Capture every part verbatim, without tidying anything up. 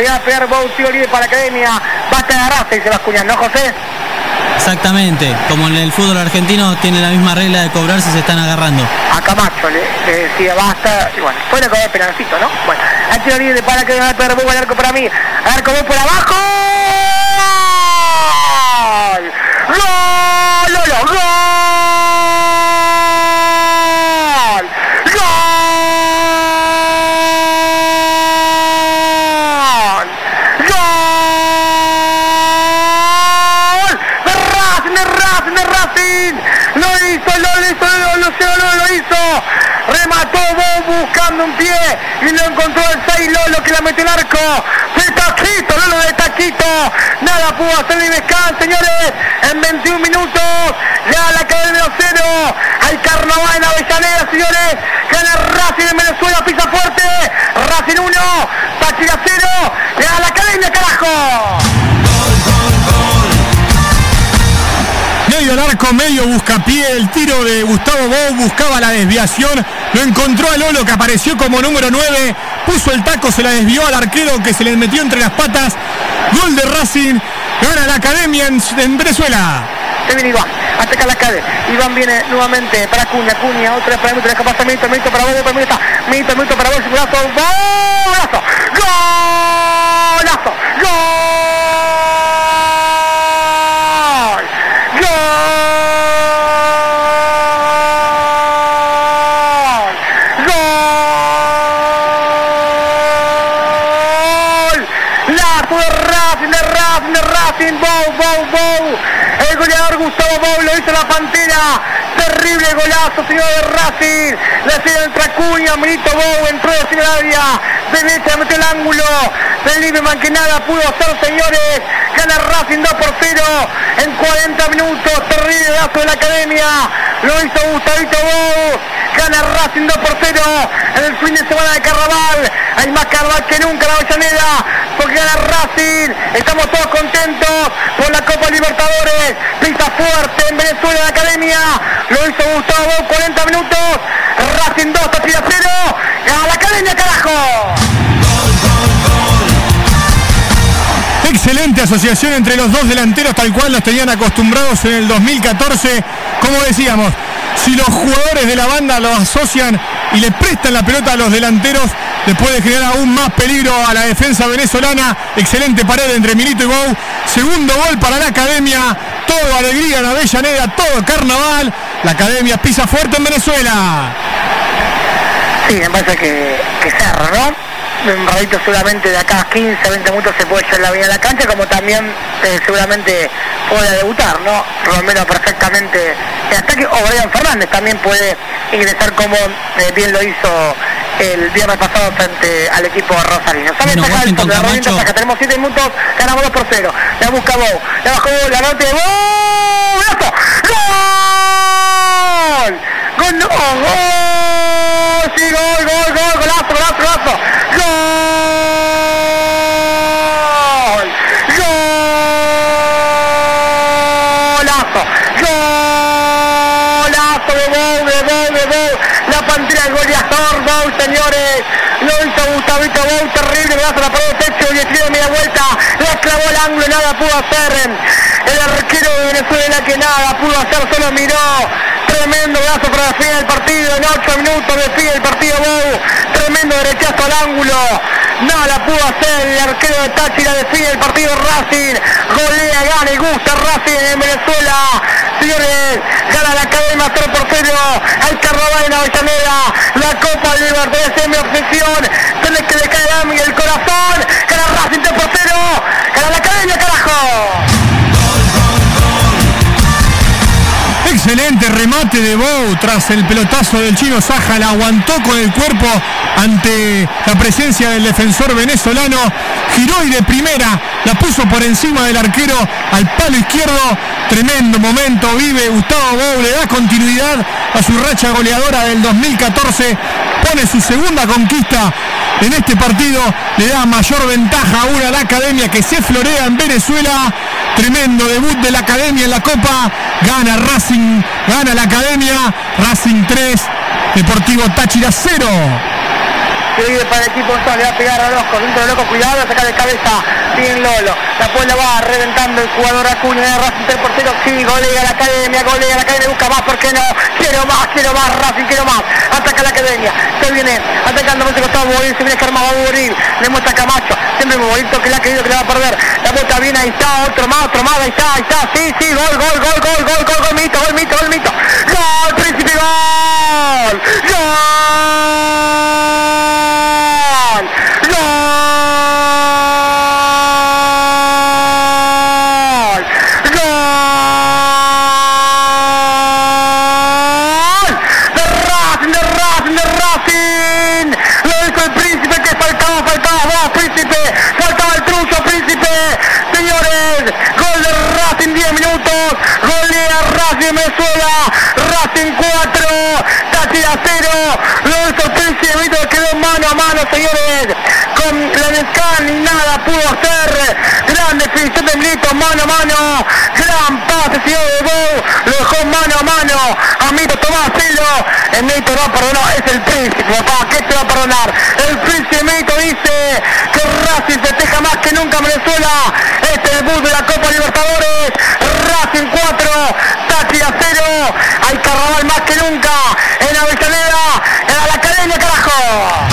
Se va a pegar Bou, tiro libre para la Academia. Basta de agarrarse, dice Bascuñán, ¿no, José? Exactamente, como en el fútbol argentino tiene la misma regla de cobrar si se están agarrando. A Camacho le, le decía basta, y bueno, puede cobrar penalcito, ¿no? Bueno, hay tiro libre para que va a pegar Bou al arco para mí. Arco Bou por abajo. ¡Gol! ¡Gol! ¡Gol! ¡Gol! Remató Bou buscando un pie y lo encontró el seis Lolo, que la metió en arco. De taquito, Lolo de taquito. Nada pudo hacer ni Vescan, señores. En veintiún minutos ya la Academia cero. Hay carnaval en Avellaneda, señores. Gana Racing en Venezuela, pisa fuerte. Racing uno, Táchira cero. Le da la Academia, carajo. Medio al arco, medio buscapié, el tiro de Gustavo Bou, buscaba la desviación, lo encontró a Lolo, que apareció como número nueve, puso el taco, se la desvió al arquero, que se le metió entre las patas. Gol de Racing, gana la Academia en, en Venezuela. Se viene Iván, ataca la Academia. Iván viene nuevamente para Cuña, Cuña, otra vez para Milito, deja pasar Milito, Milito para Bou, para Milito, Milito, Milito para Bou, simulazo, golazo, golazo, gol. Bou, Bou, Bou, el goleador Gustavo Bou lo hizo la Pantera, terrible golazo, señor de Racing, la sigue entra Cuña, Milito Bou, entró de la área, derecha, metió el ángulo, del Lieberman que nada pudo hacer, señores, gana Racing dos por cero, en cuarenta minutos, terrible golazo de la Academia, lo hizo Gustavito Bou, gana Racing dos por cero, en el fin de semana de Carnaval, hay más Carnaval que nunca en Avellaneda, porque gana Racing, estamos todos contentos por la Copa Libertadores, pisa fuerte en Venezuela la Academia, lo hizo Gustavo Bou, cuarenta minutos, Racing dos, Táchira cero, gana la Academia, carajo. Excelente asociación entre los dos delanteros, tal cual los tenían acostumbrados en el dos mil catorce, como decíamos, si los jugadores de la banda los asocian y le prestan la pelota a los delanteros, le puede generar aún más peligro a la defensa venezolana. Excelente pared entre Milito y Bou, segundo gol para la Academia, todo alegría en Avellaneda, todo carnaval, la Academia pisa fuerte en Venezuela. Sí, me parece que, que cerra, ¿no? Un ratito seguramente de acá a quince, veinte minutos se puede echar la vida a la cancha, como también eh, seguramente puede debutar, ¿no? Romero perfectamente en ataque, o Brian Fernández también puede ingresar como eh, bien lo hizo el viernes pasado frente al equipo rosarino. Sale bueno, saca el top, la Rodríguez saca, tenemos siete minutos, ganamos dos por cero, la busca Bou, la bajó Bou, la norte de Bou, ¡golazo! ¡Gol! ¡Gol! ¡No! ¡Gol! ¡Sí, gol, gol, gol! ¡Golazo, golazo, golazo! ¡Gol! ¡Golazo! ¡Golazo de Bou, de Bou, de Bou! La Pantera del goleador Bou, señores. Lo hizo Gustavito Bou, terrible, golazo, la paró de techo y el tiro de media vuelta. La clavó al ángulo, nada pudo hacer. El arquero de Venezuela que nada pudo hacer, solo miró. Tremendo brazo para la final del partido, en ocho minutos define el partido Bou, tremendo derechazo al ángulo, nada la pudo hacer, el arquero de Táchira define el partido Racing, golea, gana y gusta Racing en Venezuela, señores, gana la Academia cero por cero, hay carnaval en Avellaneda, la Copa Libertadores es mi obsesión, tenés que le cae el alma y el corazón, gana Racing tres por cero, gana la Academia, carajo. Excelente remate de Bou tras el pelotazo del chino Saja, la aguantó con el cuerpo ante la presencia del defensor venezolano, giró y de primera la puso por encima del arquero al palo izquierdo. Tremendo momento vive Gustavo Bou, le da continuidad a su racha goleadora del dos mil catorce, pone su segunda conquista en este partido, le da mayor ventaja aún a la Academia que se florea en Venezuela. Tremendo debut de la Academia en la Copa, gana Racing, gana la Academia, Racing tres, Deportivo Táchira cero. que vive para el equipo, entonces le va a pegar a Loco, dentro de Loco, cuidado, saca de cabeza, bien Lolo, la puerta va reventando el jugador Acuña de Racing, el portero, sí, golea la academia, golea la academia, busca más, ¿por qué no? Quiero más, quiero más, Racing, quiero más, ataca la academia, se viene atacando por ese costado, Borín, se viene Germán Borín, le muestra Camacho, siempre muy bonito que le ha querido que le va a perder, la bota viene, ahí está, otro más, otro más, ahí está, ahí está, sí, sí, gol, gol, gol, gol, gol, gol, gol, mito, gol, mito, gol, mito, gol, Príncipe, gol, gol, gol, Venezuela, Racing cuatro, Táchira cero, lo hizo el Príncipe, quedó mano a mano, señores, con la Nescan y nada pudo hacer, gran definición de Milito, mano a mano, gran pase, señor de Bou, lo dejó mano a mano, a Mito Tomás Celo, el Mito no perdonó, es el Príncipe, papá, ¿qué te va a perdonar? El Príncipe Mito dice que Racing festeja más que nunca en Venezuela, este es el debut de la Copa Libertadores, Racing cuatro, Táchira cero, hay carnaval más que nunca en Avellaneda, en la academia, carajo.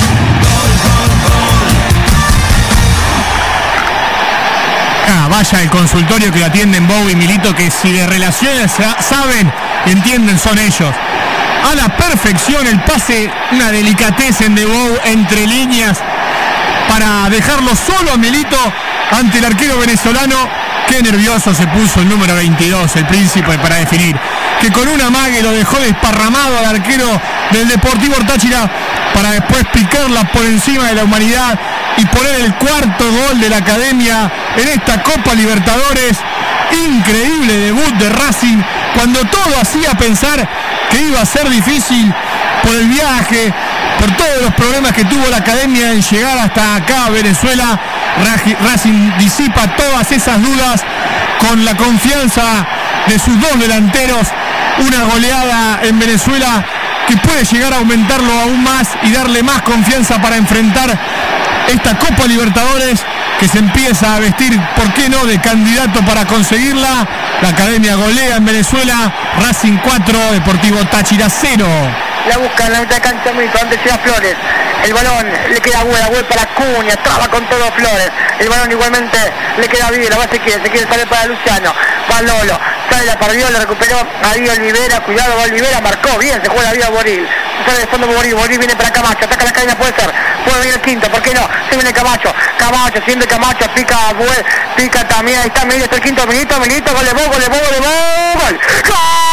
Ah, vaya el consultorio que atienden Bou y Milito, que si de relaciones saben y entienden son ellos. A la perfección el pase, una delicatez de Bou entre líneas para dejarlo solo a Milito ante el arquero venezolano. Qué nervioso se puso el número veintidós, el Príncipe, para definir, que con una mague lo dejó desparramado al arquero del Deportivo Táchira para después picarla por encima de la humanidad y poner el cuarto gol de la academia en esta Copa Libertadores. Increíble debut de Racing, cuando todo hacía pensar que iba a ser difícil por el viaje, por todos los problemas que tuvo la academia en llegar hasta acá a Venezuela. Racing disipa todas esas dudas con la confianza de sus dos delanteros, una goleada en Venezuela que puede llegar a aumentarlo aún más y darle más confianza para enfrentar esta Copa Libertadores, que se empieza a vestir, ¿por qué no?, de candidato para conseguirla. La academia golea en Venezuela, Racing cuatro, Deportivo Táchira cero. La busca en la mitad de cancha Milito, antes llega Flores, el balón le queda buena, vuelve para Acuña, traba con todo Flores, el balón igualmente le queda bien, la base quiere, se quiere salir para Luciano, va Lolo, sale, la perdió, le recuperó a Dio Olivera, cuidado, va Olivera, marcó bien, se juega la vida a Boril, sale de fondo Boril, Boril viene para Camacho, ataca la cadena, puede ser, puede venir el quinto, ¿por qué no? Se viene Camacho, Camacho, siempre Camacho, pica, vuelve, pica también, ahí está Milito, está el quinto, Milito, Milito, gol de Bou, gol de Bou, gol de Bou, gol, ¡gol!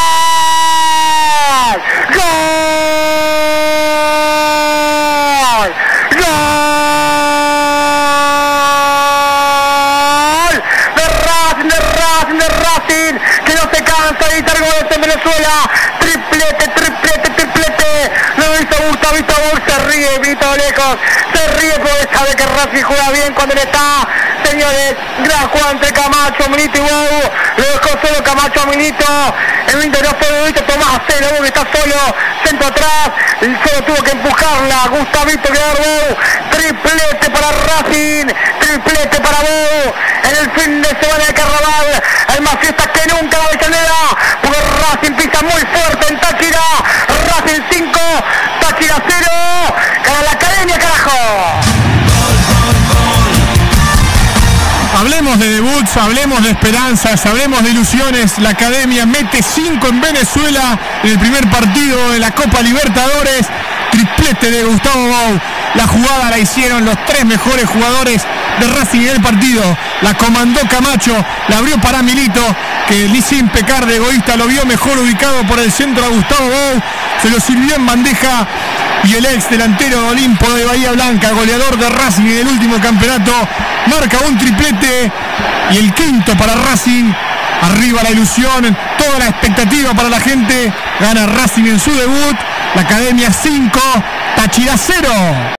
¡Gol! ¡Gol! De Racing, de Racing, de Racing, que no se cansa de gritar goles en Venezuela. Triplete, triplete, triplete. Lo hizo Gustavito Bou, se ríe, Vito lejos, se ríe porque sabe que Racing juega bien cuando le está. Señores, gran juego entre Camacho, Milito y Bou. Lo dejó solo Camacho a Milito. El Milito no fue Milito, Tomás Celo, Bou que está solo, centro atrás, solo tuvo que empujarla, Gustavito que dar Bou. Triplete para Racing, triplete para Bou. En el fin de semana de carnaval, hay más fiestas que nunca en la Avellaneda, porque Racing pisa muy fuerte en Táchira. Racing cinco, Táchira cero. Gana la academia, carajo. Hablemos de debuts, hablemos de esperanzas, hablemos de ilusiones. La academia mete cinco en Venezuela en el primer partido de la Copa Libertadores. Triplete de Gustavo Bou. La jugada la hicieron los tres mejores jugadores de Racing en el partido. La comandó Camacho, la abrió para Milito, que sin pecar de egoísta lo vio mejor ubicado por el centro a Gustavo Bou. Se lo sirvió en bandeja y el ex delantero de Olimpo de Bahía Blanca, goleador de Racing en el último campeonato, marca un triplete y el quinto para Racing. Arriba la ilusión, toda la expectativa para la gente. Gana Racing en su debut. La academia cinco, Táchira cero.